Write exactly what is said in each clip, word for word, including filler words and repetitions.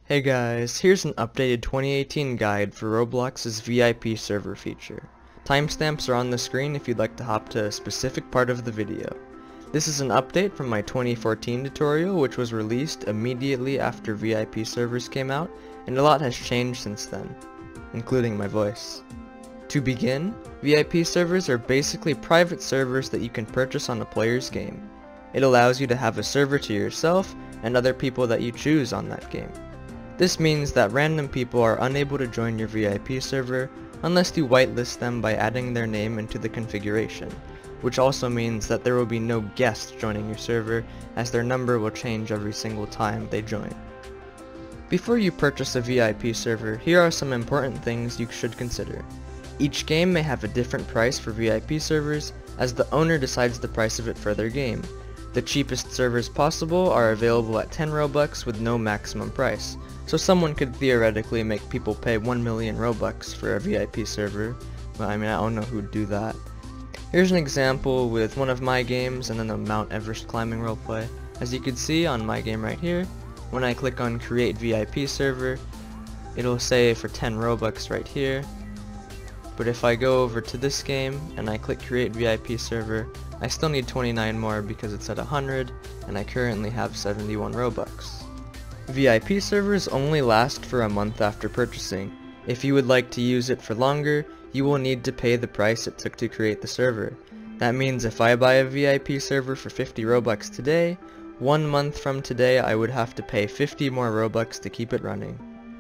Hey guys, here's an updated twenty eighteen guide for Roblox's V I P server feature. Timestamps are on the screen if you'd like to hop to a specific part of the video. This is an update from my twenty fourteen tutorial, which was released immediately after V I P servers came out, and a lot has changed since then, including my voice. To begin, V I P servers are basically private servers that you can purchase on a player's game. It allows you to have a server to yourself and other people that you choose on that game. This means that random people are unable to join your V I P server unless you whitelist them by adding their name into the configuration, which also means that there will be no guests joining your server, as their number will change every single time they join. Before you purchase a V I P server, here are some important things you should consider. Each game may have a different price for V I P servers, as the owner decides the price of it for their game. The cheapest servers possible are available at ten Robux with no maximum price, so someone could theoretically make people pay one million Robux for a V I P server, but I mean, I don't know who'd do that. Here's an example with one of my games and then a Mount Everest climbing roleplay. As you can see on my game right here, when I click on create V I P server, it'll say for ten Robux right here. But if I go over to this game and I click create V I P server, I still need twenty-nine more because it's at one hundred, and I currently have seventy-one Robux. V I P servers only last for a month after purchasing. If you would like to use it for longer, you will need to pay the price it took to create the server. That means if I buy a V I P server for fifty Robux today, one month from today I would have to pay fifty more Robux to keep it running.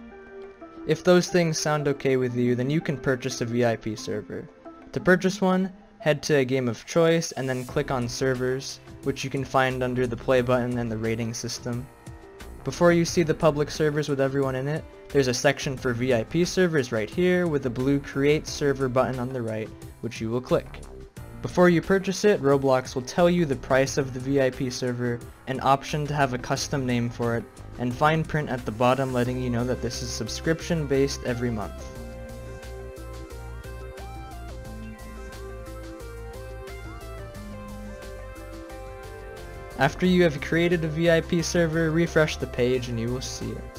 If those things sound okay with you, then you can purchase a V I P server. To purchase one, head to a game of choice and then click on servers, which you can find under the play button and the rating system. Before you see the public servers with everyone in it, there's a section for V I P servers right here with the blue create server button on the right, which you will click. Before you purchase it, Roblox will tell you the price of the V I P server, an option to have a custom name for it, and fine print at the bottom letting you know that this is subscription based every month. After you have created a V I P server, refresh the page and you will see it.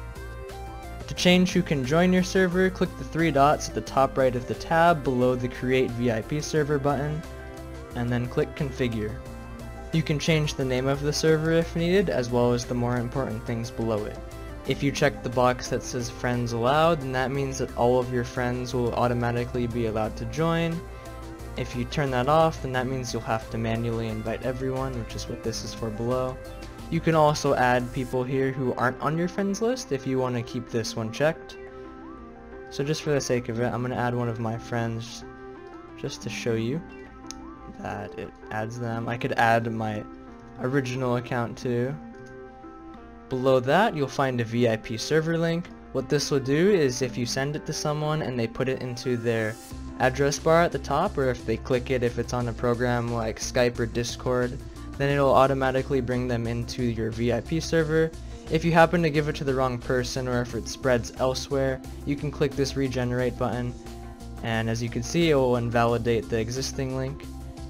To change who can join your server, click the three dots at the top right of the tab below the Create V I P Server button, and then click Configure. You can change the name of the server if needed, as well as the more important things below it. If you check the box that says Friends Allowed, then that means that all of your friends will automatically be allowed to join. If you turn that off, then that means you'll have to manually invite everyone, which is what this is for below. You can also add people here who aren't on your friends list if you want to keep this one checked. So just for the sake of it, I'm going to add one of my friends just to show you that it adds them. I could add my original account too. Below that, you'll find a V I P server link. What this will do is if you send it to someone and they put it into their address bar at the top, or if they click it if it's on a program like Skype or Discord, then it'll automatically bring them into your V I P server. If you happen to give it to the wrong person, or if it spreads elsewhere, you can click this regenerate button, and as you can see, it will invalidate the existing link,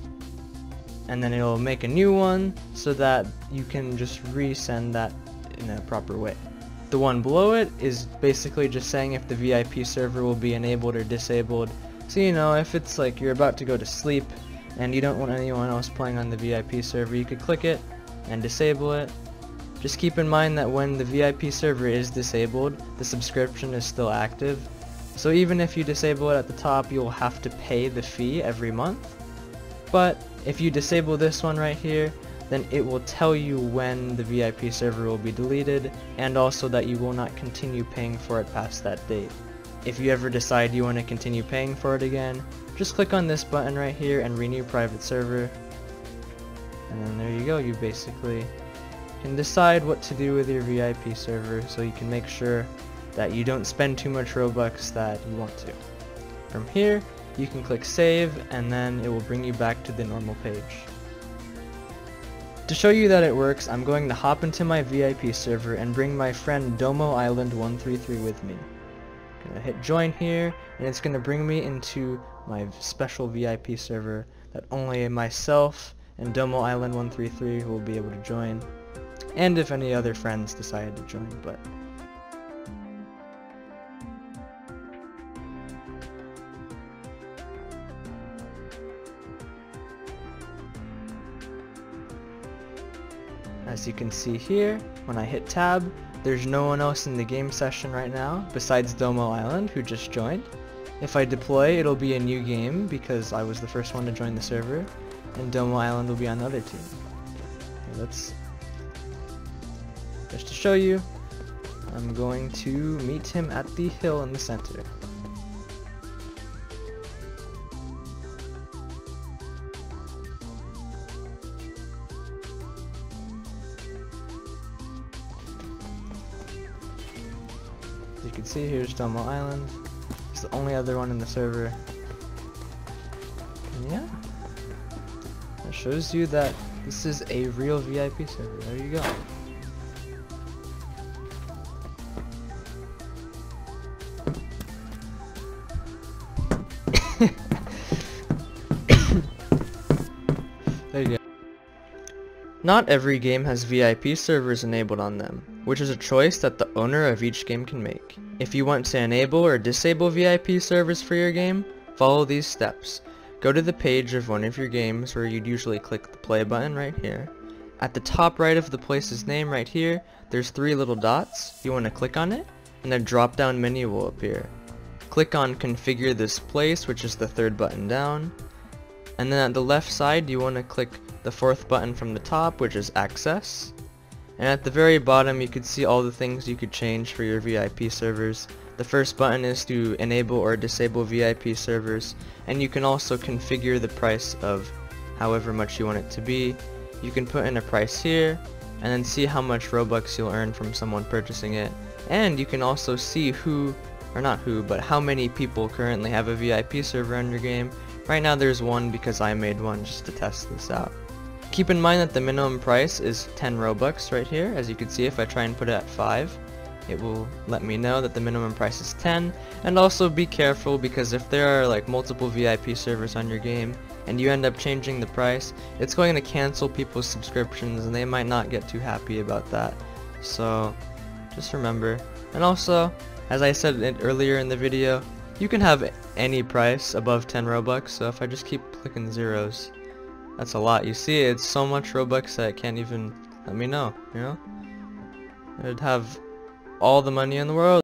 and then it'll make a new one so that you can just resend that in a proper way. The one below it is basically just saying if the V I P server will be enabled or disabled. So you know, if it's like you're about to go to sleep and you don't want anyone else playing on the V I P server, you could click it and disable it. Just keep in mind that when the V I P server is disabled, the subscription is still active. So even if you disable it at the top, you'll have to pay the fee every month. But if you disable this one right here, then it will tell you when the V I P server will be deleted, and also that you will not continue paying for it past that date. If you ever decide you want to continue paying for it again, just click on this button right here and renew private server. And then there you go, you basically can decide what to do with your V I P server, so you can make sure that you don't spend too much Robux that you want to. From here, you can click save, and then it will bring you back to the normal page. To show you that it works, I'm going to hop into my V I P server and bring my friend Domo Island one three three with me. I'm gonna hit join here, and it's gonna bring me into my special V I P server that only myself and Domo Island one three three will be able to join, and if any other friends decide to join. But As you can see here, when I hit tab, there's no one else in the game session right now besides Domo Island, who just joined. If I deploy, it'll be a new game because I was the first one to join the server, and Domo Island will be on the other team. Okay, let's just to show you, I'm going to meet him at the hill in the center. As you can see, here's Domo Island. It's the only other one in the server. And yeah, that shows you that this is a real V I P server. There you go. There you go. Not every game has V I P servers enabled on them, which is a choice that the owner of each game can make. If you want to enable or disable V I P servers for your game, follow these steps. Go to the page of one of your games where you'd usually click the play button right here. At the top right of the place's name right here, there's three little dots. You want to click on it, and a drop down menu will appear. Click on configure this place, which is the third button down. And then at the left side, you want to click the fourth button from the top, which is access. And at the very bottom, you can see all the things you could change for your V I P servers. The first button is to enable or disable V I P servers, and you can also configure the price of however much you want it to be. You can put in a price here, and then see how much Robux you'll earn from someone purchasing it. And you can also see who, or not who, but how many people currently have a V I P server on your game. Right now there's one because I made one just to test this out. Keep in mind that the minimum price is ten Robux right here. As you can see, if I try and put it at five, it will let me know that the minimum price is ten. And also be careful, because if there are like multiple V I P servers on your game and you end up changing the price, it's going to cancel people's subscriptions and they might not get too happy about that. So just remember. And also, as I said it earlier in the video, you can have any price above ten Robux. So if I just keep clicking zeros, that's a lot. You see, it's so much Robux that it can't even let me know, you know? I'd have all the money in the world.